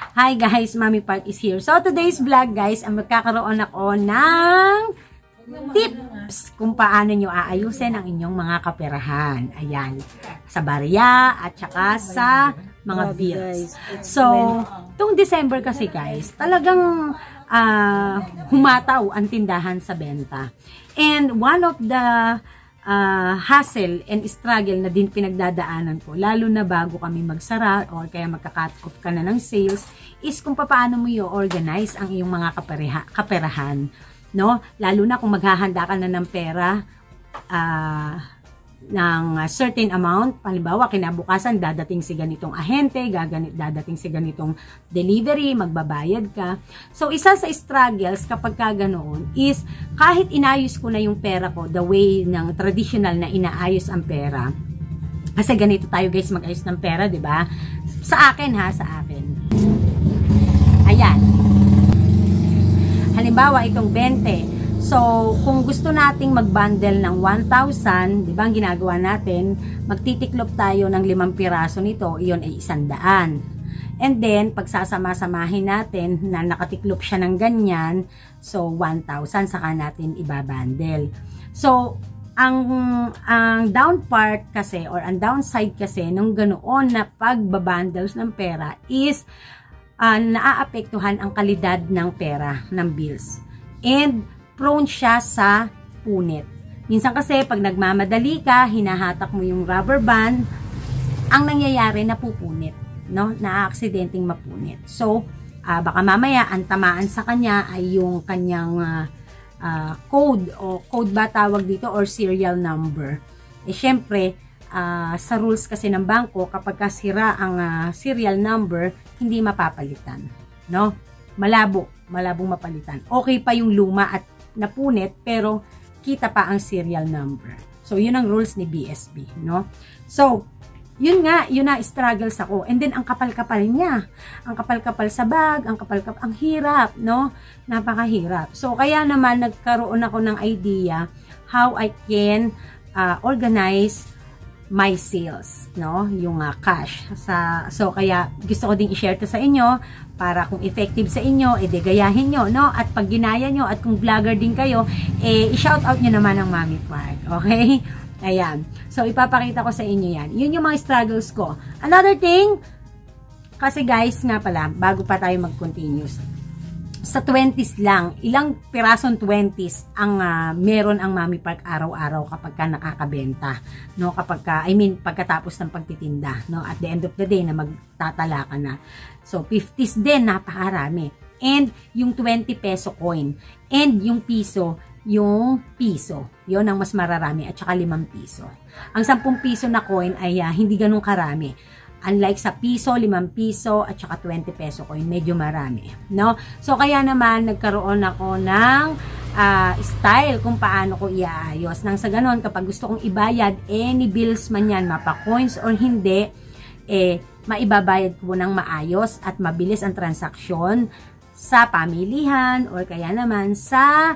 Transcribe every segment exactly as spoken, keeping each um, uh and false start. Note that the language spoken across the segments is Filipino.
Hi guys, Mami Park is here. So today's vlog guys, ang magkakaroon ako ng tips kung paano nyo aayusin ang inyong mga kaperahan. Ayan, sa barya at saka sa mga bills. So, itong December kasi guys, talagang uh, humataw ang tindahan sa benta. And one of the uh, hassle and struggle na din pinagdadaanan ko, lalo na bago kami magsara or kaya magka-cut off ka na ng sales, is kung paano mo i-organize ang iyong mga kaperaha, kaperahan. No? Lalo na kung maghahanda ka na ng pera uh, ng certain amount, halimbawa kinabukasan dadating si ganitong ahente, gaganit, dadating si ganitong delivery, magbabayad ka. So isa sa struggles kapag ka ganoon is kahit inayos ko na yung pera ko the way ng traditional na inaayos ang pera, kasi ganito tayo guys mag-ayos ng pera, di ba? Sa akin ha, sa akin. Ayan. Halimbawa, itong twenty. So, kung gusto nating mag-bundle ng one thousand, di ba, ang ginagawa natin, magtitiklop tayo ng limang piraso nito, iyon ay isandaan. And then, pagsasama-samahin natin na nakatiklop siya ng ganyan, so one thousand, saka natin ibabundle. So, ang, ang down part kasi, or ang downside kasi, nung ganoon na pagbabundles ng pera is, Uh, naaapektuhan ang kalidad ng pera, ng bills. And prone siya sa punit. Minsan kasi pag nagmamadali ka, hinahatak mo yung rubber band, ang nangyayari napupunit, no? Naaaksidenteng mapunit. So, uh, baka mamaya ang tamaan sa kanya ay yung kanyang uh, uh, code, o code ba tawag dito, or serial number. Eh syempre, Uh, sa rules kasi ng bangko, kapag kasira ang uh, serial number, hindi mapapalitan, no? Malabo, malabong mapalitan. Okay pa yung luma at napunit, pero kita pa ang serial number. So, yun ang rules ni B S B, no? So, yun nga, yun na struggles ako. And then, ang kapal-kapal niya. Ang kapal-kapal sa bag, ang kapal-kapal, ang hirap, no? Napakahirap. So, kaya naman, nagkaroon ako ng idea how I can uh, organize my sales, no? Yung uh, cash. Sa, so, kaya gusto ko ding i-share to sa inyo para kung effective sa inyo, edi gayahin nyo, no? At pag ginaya nyo, at kung vlogger din kayo, eh, i-shout out nyo naman ang Mami Park. Okay? Ayan. So, ipapakita ko sa inyo yan. Yun yung mga struggles ko. Another thing, kasi guys, nga pala, bago pa tayo mag-continuous, sa twenties lang, ilang pirasong twenties ang uh, meron ang Mami Park araw-araw kapag ka nakakabenta, no? Kapag ka, I mean, pagkatapos ng pagtitinda, no? At the end of the day na magtatala ka na. So, fifties din, napakarami. And yung twenty peso coin. And yung piso, yung piso. Yon ang mas mararami at saka limang piso. Ang sampung piso na coin ay uh, hindi ganun karami. Unlike sa piso, limang piso, at saka twenty peso coin, medyo marami, no? So, kaya naman, nagkaroon ako ng uh, style kung paano ko iaayos. Nang sa ganon, kapag gusto kong ibayad, any bills man yan, mapa-coins or hindi, eh, maibabayad ko ng maayos at mabilis ang transaksyon sa pamilihan or kaya naman sa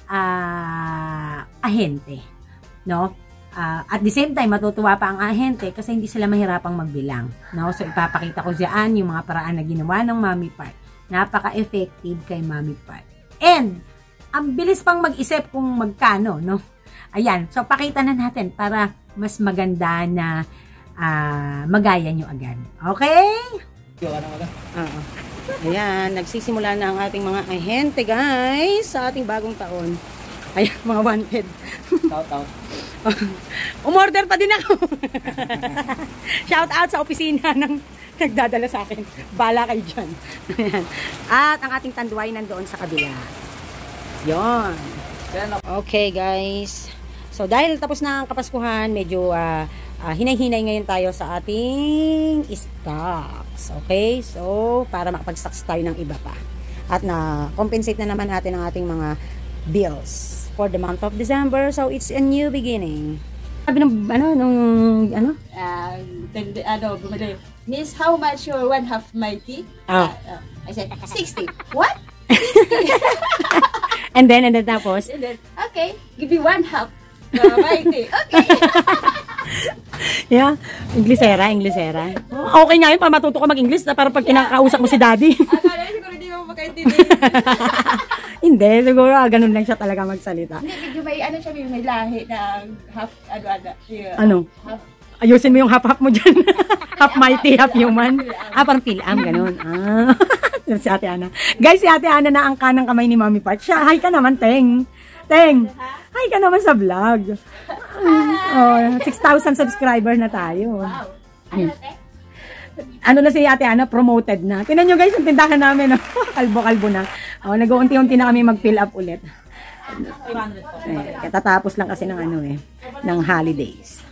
uh, ahente, no? Uh, at the same time, matutuwa pa ang ahente kasi hindi sila mahirapang magbilang, no? So, ipapakita ko dyan yung mga paraan na ginawa ng Mami Park. Napaka-effective kay Mami Park. And, ang bilis pang mag-isip kung magkano, no? Ayan. So, pakita na natin para mas maganda na uh, magaya nyo agad. Okay? Uh-oh. Ayan. Nagsisimula na ang ating mga ahente, guys, sa ating bagong taon. Ayan, mga wanted. Shout out. Umorder pa din ako. Shout out sa opisina ng nagdadala sa akin. Bala kayo dyan. At ang ating tanduay nandoon sa kabila. Yon. Okay guys. So dahil tapos na ang Kapaskuhan, medyo uh, uh, hinay-hinay ngayon tayo sa ating stocks. Okay? So para makapag-stocks tayo ng iba pa. At na-compensate na naman natin ang ating mga bills for the month of December, so it's a new beginning. Sabi ng, ano, nung, ano? Uh, then, ano, bumili. Miss, how much your one half my tea? Oh. Uh, uh, I said, sixty. What? And then, and then tapos? And then, okay, give me one half uh, my tea. Okay. Yeah, Inglesera, Inglesera. Okay nga yun, para matuto ka mag-English, para pag kinakausap mo si daddy. Akala siguro hindi mo makaintindi. Hindi, siguro ah, ganun lang siya talaga magsalita. Hindi, medyo may ano siya, may, may lahi na half, ano, ano. Yeah, Ano? half, Ayusin mo yung half-half mo dyan. Half mighty, half human. Ah, parang Pilam, ganun. Ah, si Ate Ana. Guys, si Ate Ana na ang kanang kamay ni Mami Pat. Siya, hi ka naman, Teng. Teng, hi ka naman sa vlog. Oh, six thousand subscriber na tayo. wow. Ano, te? Ano na si Ate Ana, promoted na. Tingnan nyo guys, yung tindahan namin, no? Kalbo-kalbo na. Oh, nag-uunti-unti na kami mag-fill up ulit. Eh, katatapos lang kasi ng ano eh, ng holidays.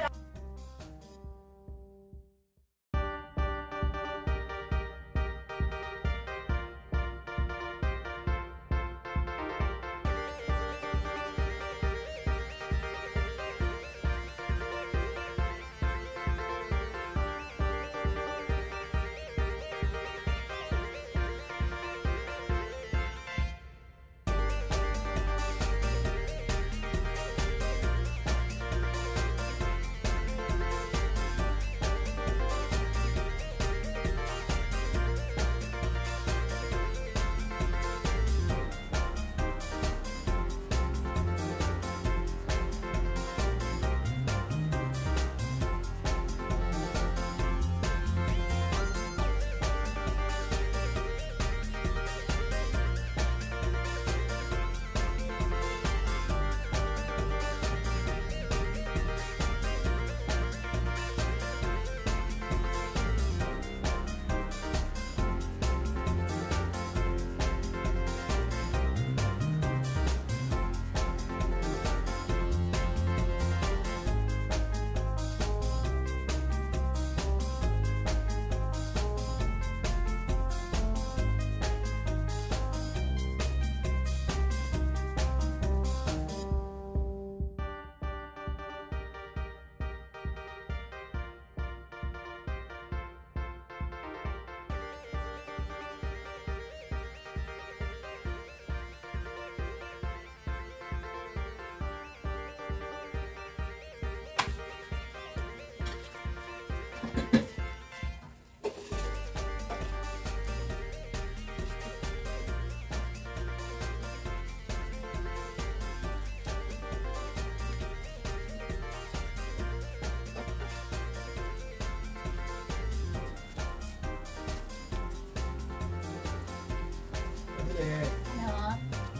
Ano?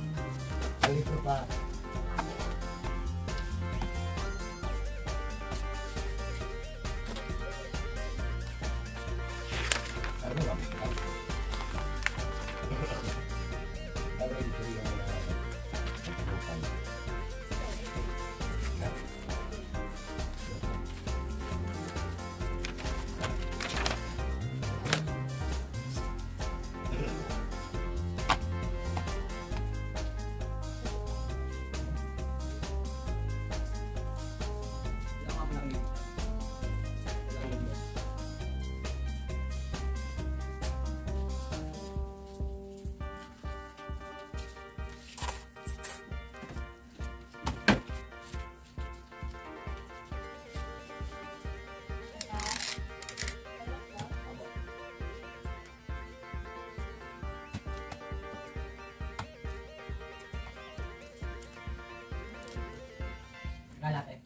Alito pa. Ano ba? Ano ito yung Kalate.